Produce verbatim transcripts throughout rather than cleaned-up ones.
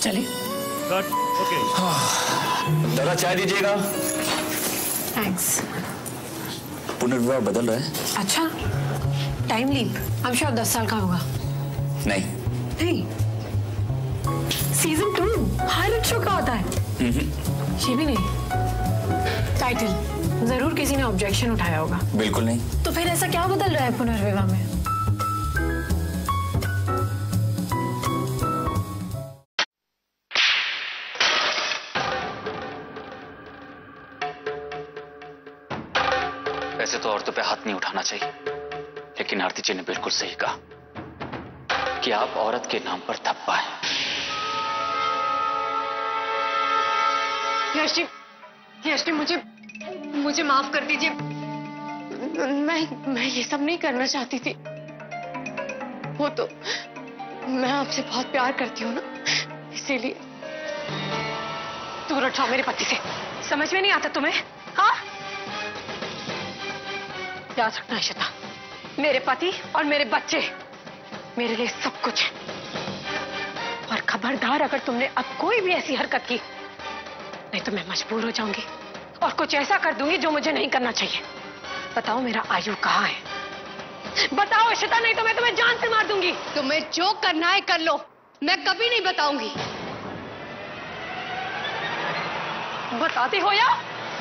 चलिए। Cut. Okay. दादा चाय दीजिएगा। थैंक्स। पुनर्विवाह बदल रहा है। अच्छा, time leap. I am sure दस साल का होगा। नहीं नहीं, सीजन टू हर शो का होता है। ये भी नहीं। टाइटल जरूर किसी ने ऑब्जेक्शन उठाया होगा। बिल्कुल नहीं। तो फिर ऐसा क्या बदल रहा है पुनर्विवाह में? वैसे तो औरतों पे हाथ नहीं उठाना चाहिए, लेकिन आरती जी ने बिल्कुल सही कहा कि आप औरत के नाम पर धब्बा है। यश जी, यश जी मुझे मुझे माफ कर दीजिए। मैं मैं ये सब नहीं करना चाहती थी। वो तो मैं आपसे बहुत प्यार करती हूँ ना, इसीलिए। दूर हटाओ मेरे पति से। समझ में नहीं आता तुम्हें? हाँ, याद रखना इशिता, मेरे पति और मेरे बच्चे मेरे लिए सब कुछ है। और खबरदार, अगर तुमने अब कोई भी ऐसी हरकत की, नहीं तो मैं मजबूर हो जाऊंगी और कुछ ऐसा कर दूंगी जो मुझे नहीं करना चाहिए। बताओ मेरा आयु कहाँ है? बताओ इशिता, नहीं तो मैं तुम्हें जान से मार दूंगी। तुम्हें जो करना है कर लो, मैं कभी नहीं बताऊंगी। बताती हो या?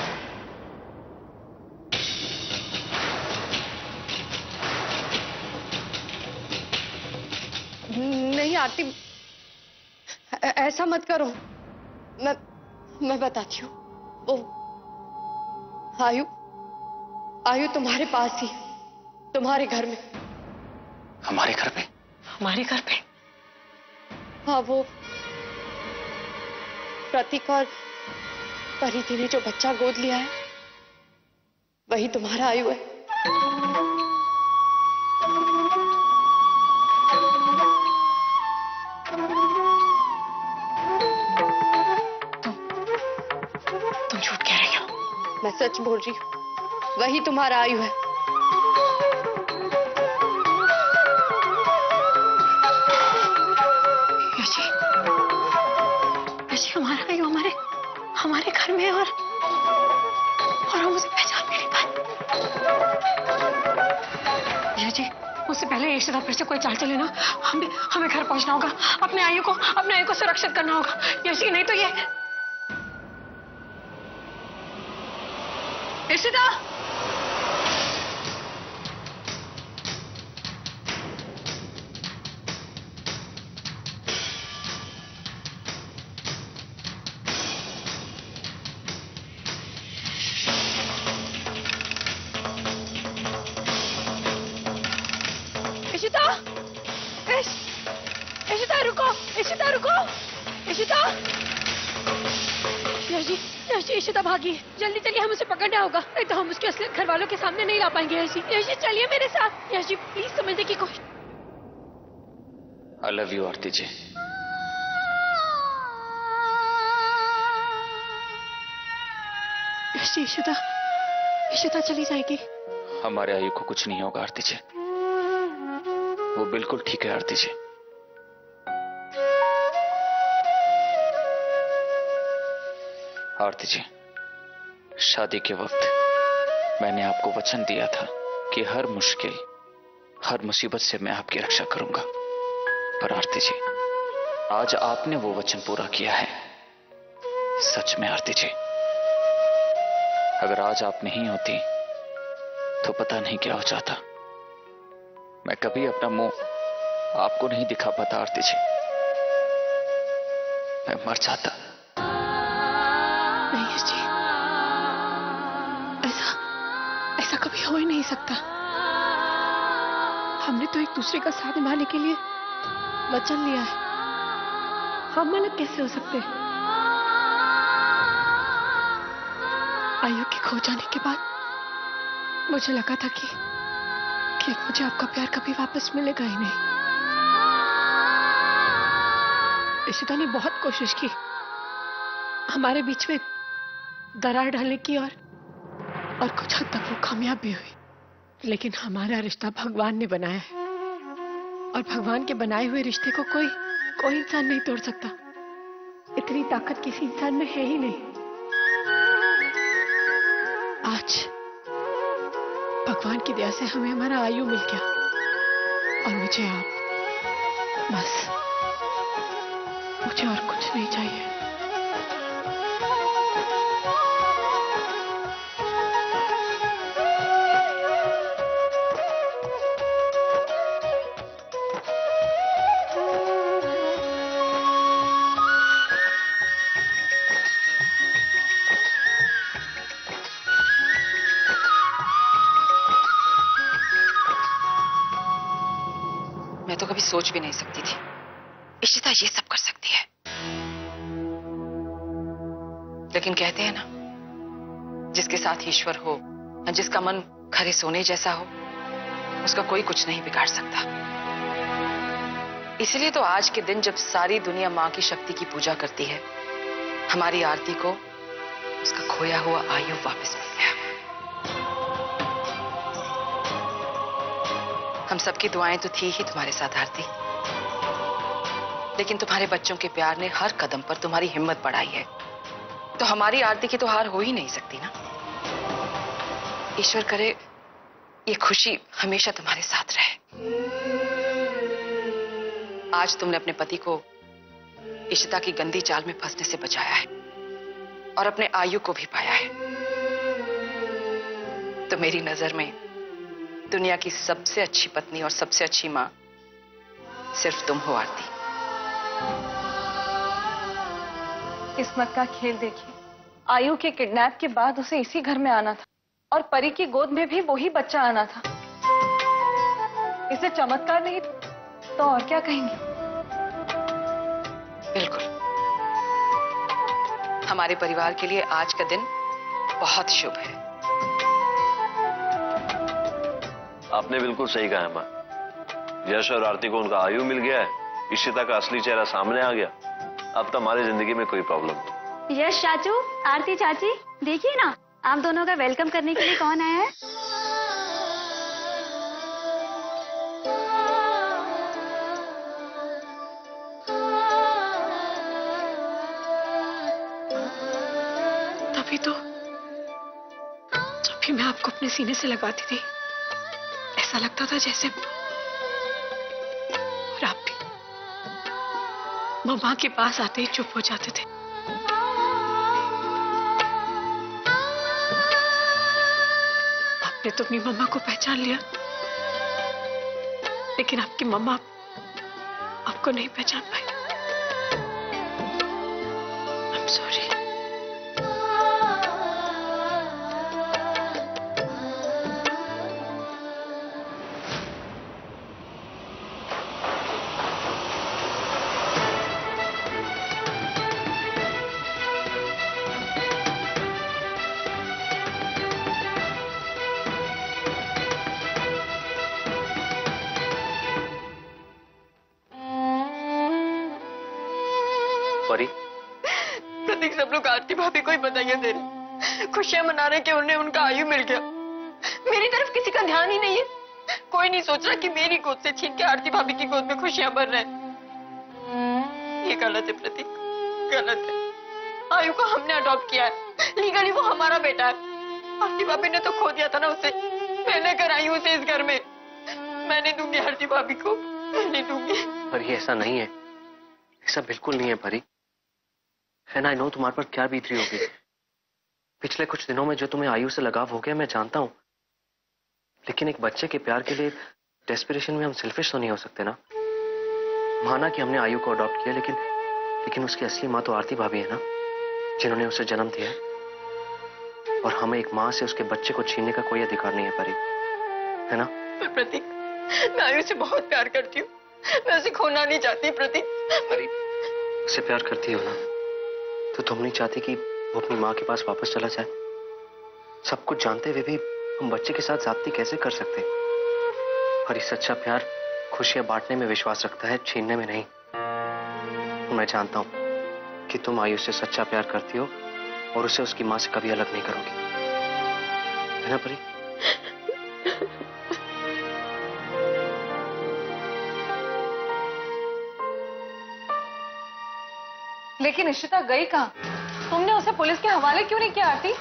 नहीं आरती, ऐसा मत करो। मैं मैं बताती हूँ। वो आयु आयु तुम्हारे पास ही, तुम्हारे घर में। हमारे घर पे? हमारे घर पे? हाँ, वो प्रतीक और परिधि ने जो बच्चा गोद लिया है, वही तुम्हारा आयु है। तुम झूठ कह रही हो? मैं सच बोल रही हूँ, वही तुम्हारा आयु है। यशी, यशी, हमारा आयु हमारे हमारे घर में, और और हम उसे पहचान भी नहीं पाए। यशी, उससे पहले इशिता फिर से कोई चाल चले ना, हमें हमें घर पहुंचना होगा। अपने आयु को अपने आयु को सुरक्षित करना होगा यशी, नहीं तो ये। इशिता, इशिता, इश, इशिता रुको, इशिता रुको, इशिता। यश जी, यश जी, इशिता भागी। जल्दी चलिए, हम उसे पकड़ना होगा, नहीं तो हम उसके असली घर वालों के सामने नहीं ला पाएंगे। यश जी, यश जी, चलिए मेरे साथ। यश जी, प्लीज समझने की कोशिश। I love you Aarti ji. Yash ji, Ishita, Ishita चली जाएगी। हमारे आयु को कुछ नहीं होगा आरती जी, वो बिल्कुल ठीक है आरती जी। आरती जी, शादी के वक्त मैंने आपको वचन दिया था कि हर मुश्किल, हर मुसीबत से मैं आपकी रक्षा करूंगा। पर आरती जी, आज आपने वो वचन पूरा किया है। सच में आरती जी, अगर आज आप नहीं होती तो पता नहीं क्या हो जाता। मैं कभी अपना मुंह आपको नहीं दिखा पाता आरती जी, मैं मर जाता। नहीं यश जी, ऐसा ऐसा कभी हो ही नहीं सकता। हमने तो एक दूसरे का साथ निभाने के लिए वचन लिया है, हम अलग कैसे हो सकते हैं? आयु के खो जाने के बाद मुझे लगा था कि कि मुझे आपका प्यार कभी वापस मिलेगा ही नहीं। इशिता ने बहुत कोशिश की हमारे बीच में दरार डालने की, और और कुछ हद तक वो कामयाब भी हुई। लेकिन हमारा रिश्ता भगवान ने बनाया है, और भगवान के बनाए हुए रिश्ते को कोई कोई इंसान नहीं तोड़ सकता। इतनी ताकत किसी इंसान में है ही नहीं। आज भगवान की दया से हमें हमारा आयु मिल गया और मुझे आप, बस मुझे और कुछ नहीं चाहिए। मैं तो कभी सोच भी नहीं सकती थी इशिता ये सब कर सकती है। लेकिन कहते हैं ना, जिसके साथ ईश्वर हो, जिसका मन खरे सोने जैसा हो, उसका कोई कुछ नहीं बिगाड़ सकता। इसलिए तो आज के दिन जब सारी दुनिया मां की शक्ति की पूजा करती है, हमारी आरती को उसका खोया हुआ आयु वापस मिल गया। हम सबकी दुआएं तो थी ही तुम्हारे साथ आरती, लेकिन तुम्हारे बच्चों के प्यार ने हर कदम पर तुम्हारी हिम्मत बढ़ाई है, तो हमारी आरती की तो हार हो ही नहीं सकती ना। ईश्वर करे ये खुशी हमेशा तुम्हारे साथ रहे। आज तुमने अपने पति को इशिता की गंदी चाल में फंसने से बचाया है और अपने आयु को भी पाया है। तो मेरी नजर में दुनिया की सबसे अच्छी पत्नी और सबसे अच्छी मां सिर्फ तुम हो आरती। किस्मत का खेल देखिए, आयु के किडनैप के बाद उसे इसी घर में आना था और परी की गोद में भी वही बच्चा आना था। इसे चमत्कार नहीं तो और क्या कहेंगे। बिल्कुल, हमारे परिवार के लिए आज का दिन बहुत शुभ है। आपने बिल्कुल सही कहा है मां। यश और आरती को उनका आयु मिल गया है, इशिता का असली चेहरा सामने आ गया। अब तो हमारी जिंदगी में कोई प्रॉब्लम नहीं। यश चाचू, आरती चाची, देखिए ना आप दोनों का वेलकम करने के लिए कौन आया है। तभी तो जब भी मैं आपको अपने सीने से लगाती थी, ऐसा लगता था जैसे, और आप भी मम्मा के पास आते ही चुप हो जाते थे। आपने तो अपनी मम्मा को पहचान लिया, लेकिन आपकी मम्मा आपको नहीं पहचान पाई। I am sorry. परी, प्रतीक, सब लोग आरती भाभी को ही बधाइयां दे रहे, खुशियां मना रहे कि उन्हें उनका आयु मिल गया। मेरी तरफ किसी का ध्यान ही नहीं है। कोई नहीं सोच रहा कि मेरी गोद से छीन के आरती भाभी की गोद में खुशियां भर रहे हैं। ये गलत है प्रतीक, गलत है। आयु को हमने अडॉप्ट किया है, लीगली वो हमारा बेटा है। आरती भाभी ने तो खो दिया था ना उसे। मैं लेकर आई हूँ उसे इस घर में। मैं नहीं दूंगी आरती भाभी को, मैं नहीं दूंगी। पर ये ऐसा नहीं है, ऐसा बिल्कुल नहीं है परी। एंड आई नो तुम्हारे पर क्या बीत रही होगी। पिछले कुछ दिनों में जो तुम्हें आयु से लगाव हो गया मैं जानता हूं, लेकिन एक बच्चे के प्यार के लिए डेस्परेशन में हम सेल्फिश तो नहीं हो सकते ना। माना कि हमने आयु को अडॉप्ट किया, लेकिन लेकिन उसकी असली माँ तो आरती भाभी है ना, जिन्होंने उसे जन्म दिया है। और हमें एक माँ से उसके बच्चे को छीनने का कोई अधिकार नहीं है परी, है ना। प्रतीक, मैं आयु से बहुत प्यार करती हूँ, मैं उसे खोना नहीं चाहती। प्रतीक, परी, उसे प्यार करती हो ना, तो तुम नहीं चाहती कि वो अपनी माँ के पास वापस चला जाए। सब कुछ जानते हुए भी हम बच्चे के साथ जाती कैसे कर सकते। और इस सच्चा प्यार खुशियां बांटने में विश्वास रखता है, छीनने में नहीं। मैं जानता हूं कि तुम आयु से सच्चा प्यार करती हो और उसे उसकी माँ से कभी अलग नहीं करोगी, है ना परी। लेकिन इशिता गई कहाँ? तुमने उसे पुलिस के हवाले क्यों नहीं किया आरती?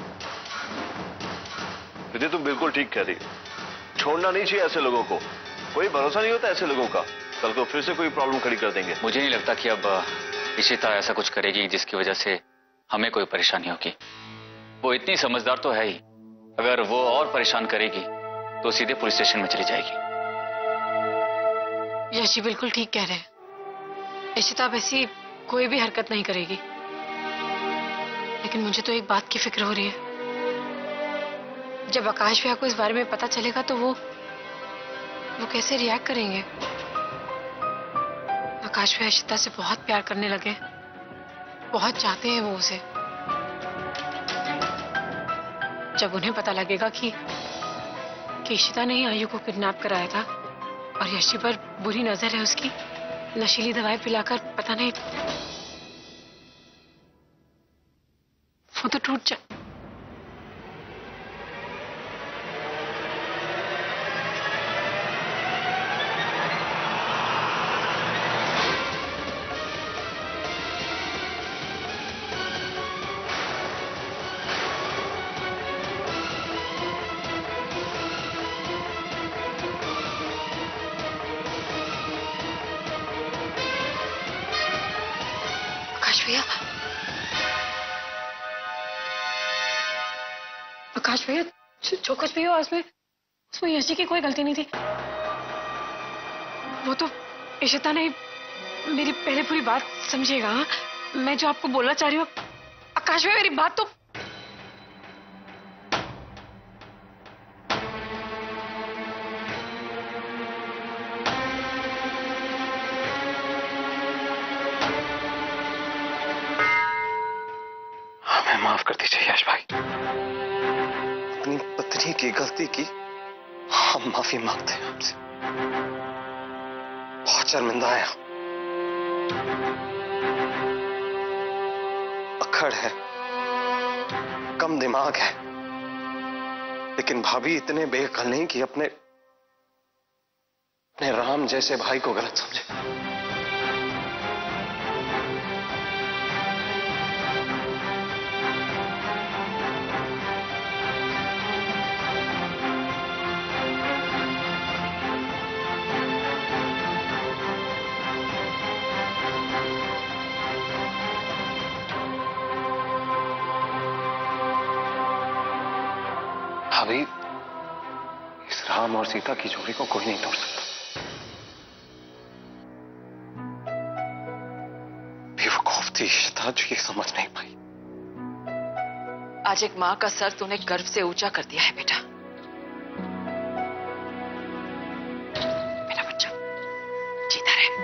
विधि तुम बिल्कुल ठीक कह रही हो, छोड़ना नहीं चाहिए ऐसे लोगों को। कोई भरोसा नहीं होता ऐसे लोगों का, कल को फिर से कोई प्रॉब्लम खड़ी कर देंगे। मुझे नहीं लगता कि अब इशिता ऐसा कुछ करेगी जिसकी वजह से हमें कोई परेशानी होगी। वो इतनी समझदार तो है ही, अगर वो और परेशान करेगी तो सीधे पुलिस स्टेशन में चली जाएगी। यश जी बिल्कुल ठीक कह रहे हैं। इशिता अब ऐसी कोई भी हरकत नहीं करेगी। लेकिन मुझे तो एक बात की फिक्र हो रही है, जब आकाश भैया को इस बारे में पता चलेगा तो वो वो कैसे रिएक्ट करेंगे। आकाश भैया इशिता से बहुत प्यार करने लगे, बहुत चाहते हैं वो उसे। जब उन्हें पता लगेगा कि कि इशिता ने ही आयु को किडनैप कराया था और यशी पर बुरी नजर है उसकी, नशीली दवाएं पिलाकर, पता नहीं वो तो टूट जाए। आकाश भैया, आकाश भैया, जो कुछ भी हो उसमें उसमें यश जी की कोई गलती नहीं थी। वो तो इशिता ने, मेरी पहले पूरी बात समझिएगा। हाँ? मैं जो आपको बोलना चाह रही हूँ, आकाश भैया मेरी बात तो हमें माफ कर दीजिए यश भाई, अपनी पत्नी की गलती की हम माफी मांगते हैं आपसे। बहुत शर्मिंदा है, अक्खड़ है, कम दिमाग है, लेकिन भाभी इतने बेअक्ल नहीं कि अपने अपने राम जैसे भाई को गलत समझे। भाभी, इस राम और सीता की जोड़ी को कोई नहीं तोड़ सकता। बेवकूफ थी इशिता जो ये समझ नहीं पाई। आज एक माँ का सर तूने गर्व से ऊंचा कर दिया है बेटा। मेरा बच्चा जीता रहे।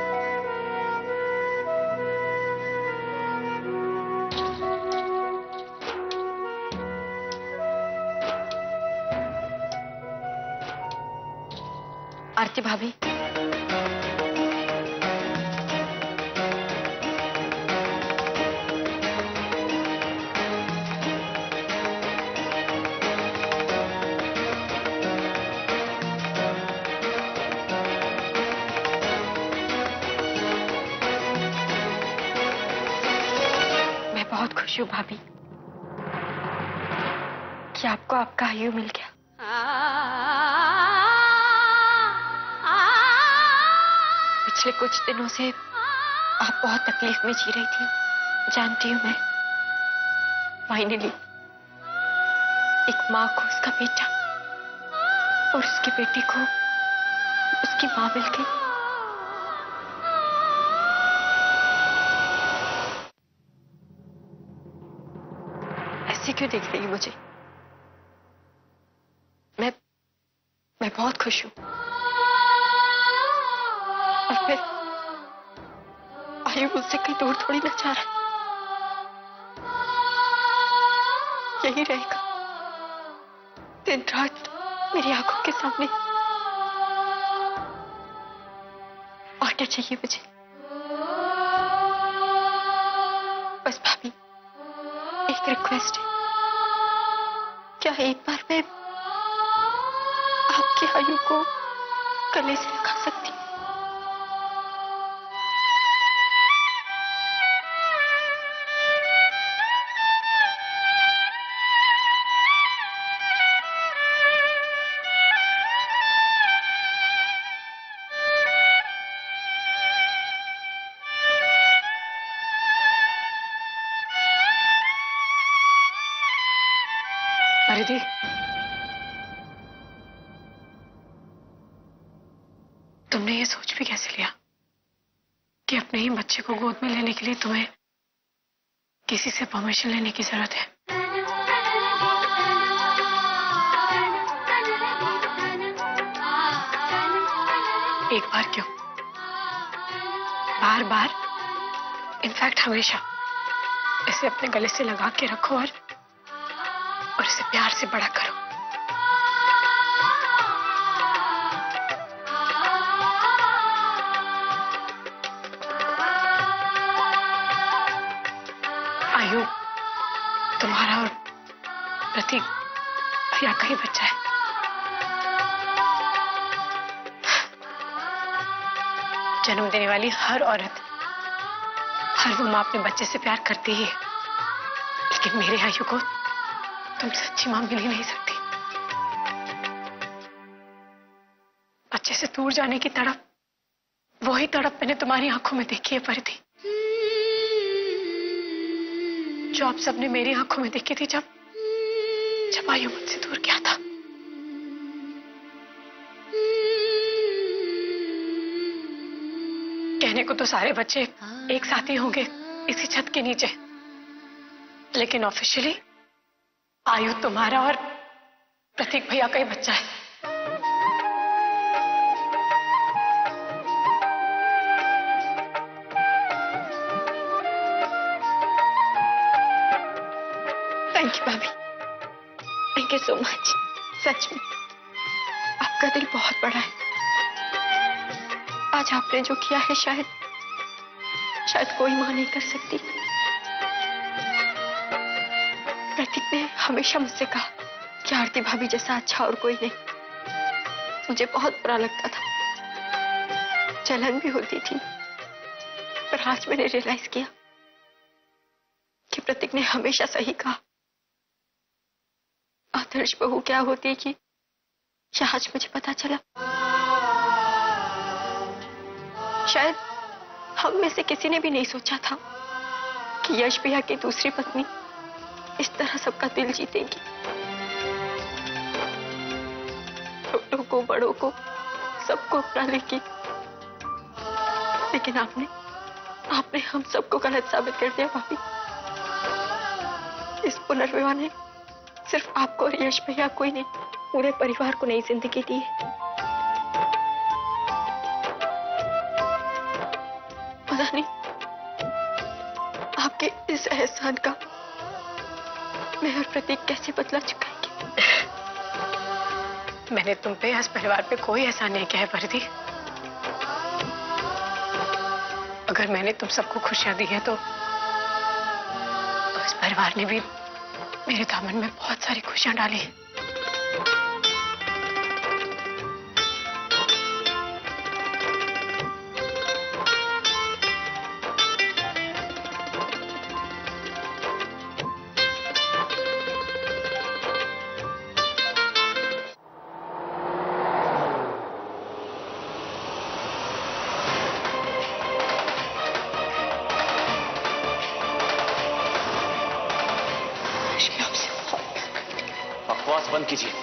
आरती भाभी, मैं बहुत खुश हूँ भाभी कि आपको आपका आयु मिल गया। पिछले कुछ दिनों से आप बहुत तकलीफ में जी रही थी, जानती हूँ मैं। फाइनली एक माँ को उसका बेटा और उसकी बेटी को उसकी माँ मिल गई। ऐसे क्यों देख रही है मुझे? मैं मैं बहुत खुश हूँ। और फिर आयु मुझसे कहीं दूर थोड़ी ना जा रहा, यही रहेगा दिन रात मेरी आंखों के सामने। और क्या चाहिए मुझे? बस भाभी एक रिक्वेस्ट है, क्या एक बार मैं आपकी आयु को गले से लगा सकती हूँ? परिधि, तुमने ये सोच भी कैसे लिया कि अपने ही बच्चे को गोद में लेने के लिए तुम्हें किसी से परमिशन लेने की जरूरत है? एक बार क्यों, बार बार, इनफैक्ट हमेशा इसे अपने गले से लगा के रखो और और इसे प्यार से बड़ा करो। आयु तुम्हारा और प्रतीक भैया का ही बच्चा है। जन्म देने वाली हर औरत, हर वो माँ अपने बच्चे से प्यार करती ही है, लेकिन मेरे आयु को तुम सच्ची माँ मिल ही नहीं सकती। बच्चे से दूर जाने की तड़प, वही तड़प मैंने तुम्हारी आंखों में देखी है परिधि, जो आप सबने मेरी आंखों में देखी थी जब जब आयु मुझसे दूर गया था। कहने को तो सारे बच्चे एक साथ ही होंगे इसी छत के नीचे, लेकिन ऑफिशियली आयु तुम्हारा और प्रतीक भैया का ही बच्चा है। थैंक यू भाभी, थैंक यू सो मच। सच में आपका दिल बहुत बड़ा है। आज आपने जो किया है शायद शायद कोई मां नहीं कर सकती। प्रतीक ने हमेशा मुझसे कहा कि आरती भाभी जैसा अच्छा और कोई नहीं। मुझे बहुत बुरा लगता था, जलन भी होती थी, पर आज मैंने रियलाइज किया कि प्रतीक ने हमेशा सही कहा। आदर्श बहू क्या होती है कि आज मुझे पता चला। शायद हम में से किसी ने भी नहीं सोचा था कि यश भैया की दूसरी पत्नी इस तरह सबका दिल जीतेगी। छोटों को, बड़ों को, सबको अपना लेगी। लेकिन आपने आपने हम सबको गलत साबित कर दिया भाभी। इस पुनर्विवाह ने सिर्फ आपको और यश भैया को ही नहीं, पूरे परिवार को नई जिंदगी दी है। पता नहीं आपके इस एहसान का मैं और प्रतीक कैसे बदला चुकाएंगे। मैंने तुम पे, इस परिवार पे कोई एहसान नहीं किया है परिधि। अगर मैंने तुम सबको खुशियां दी है तो, तो इस परिवार ने भी मेरे दामन में बहुत सारी खुशियां डाली है। बकवास बंद कीजिए।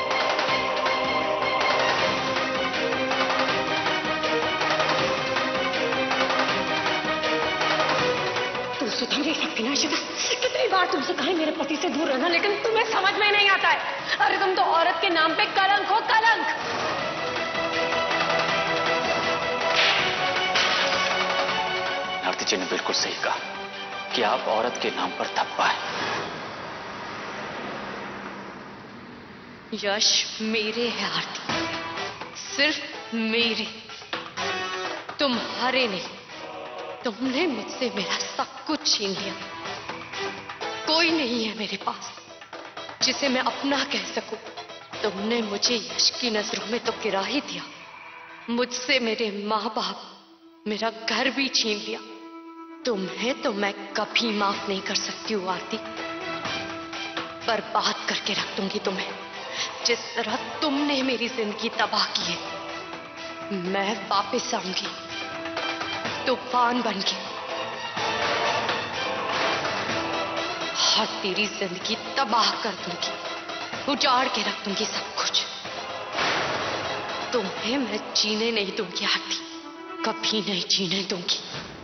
तुम सुधर नहीं सकती ना इशिता। कितनी बार तुमसे कहा मेरे पति से दूर रहना, लेकिन तुम्हें समझ में नहीं आता है। अरे तुम तो औरत के नाम पे कलंक हो, कलंक। आरती जी ने बिल्कुल सही कहा कि आप औरत के नाम पर धब्बा है। यश मेरे है आरती, सिर्फ मेरे, तुम्हारे नहीं। तुमने मुझसे मेरा सब कुछ छीन लिया। कोई नहीं है मेरे पास जिसे मैं अपना कह सकूं। तुमने मुझे यश की नजरों में तो गिरा ही दिया, मुझसे मेरे माँ बाप, मेरा घर भी छीन लिया। तुम्हें तो मैं कभी माफ नहीं कर सकती हूँ आरती। बर्बाद करके रख दूंगी तुम्हें, जिस तरह तुमने मेरी जिंदगी तबाह की है। मैं वापस आऊंगी तूफान बन के, और तेरी जिंदगी तबाह कर दूंगी। उजाड़ के रख दूंगी सब कुछ। तुम्हें मैं जीने नहीं दूंगी आरती, कभी नहीं जीने दूंगी।